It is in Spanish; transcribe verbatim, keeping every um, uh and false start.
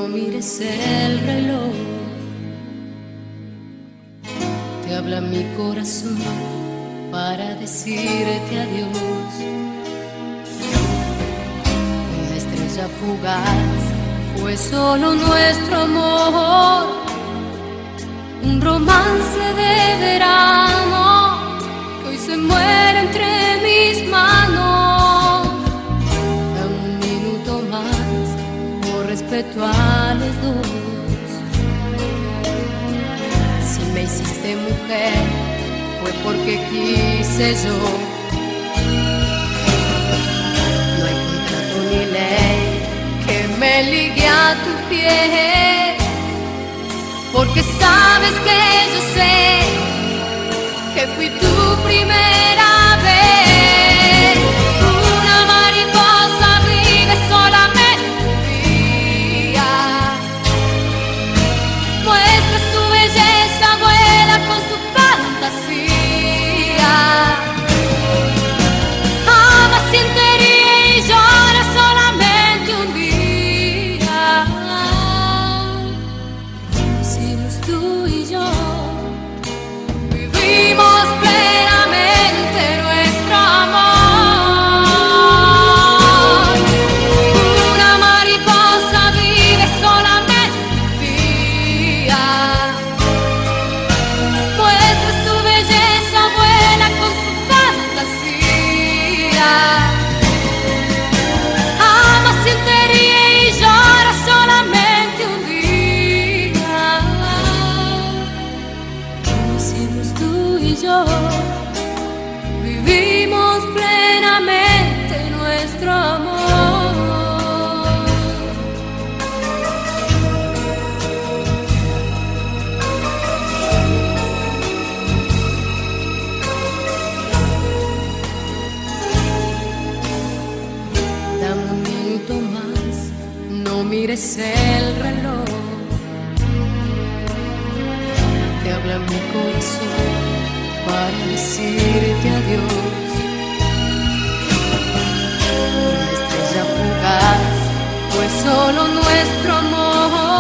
No mires el reloj, te habla mi corazón para decirte adiós. Una estrella fugaz fue solo nuestro amor, un romance de verano que hoy se muere entre mis manos. Dame un minuto más por respeto a los dos. Si me hiciste mujer fue porque quise yo. No hay contrato ni ley que me ligue a tu piel, porque sabes que yo sé que fui tu primera vez. Una mariposa vive solamente un día, muestra su belleza, vuela con su fantasía. Ama, siente, ríe y llora solamente un día. Hicimos tú y yo, vivimos plenamente nuestro amor. Una mariposa vive solamente un día, muestra su belleza, vuela con su fantasía. Ama, siente, ríe y llora solamente un día. Como hicimos tú y yo, vivimos plenamente nuestro amor. Dame un minuto más, no mires el reloj, te habla mi corazón para decirte adiós. Una estrella fugaz fue solo nuestro amor,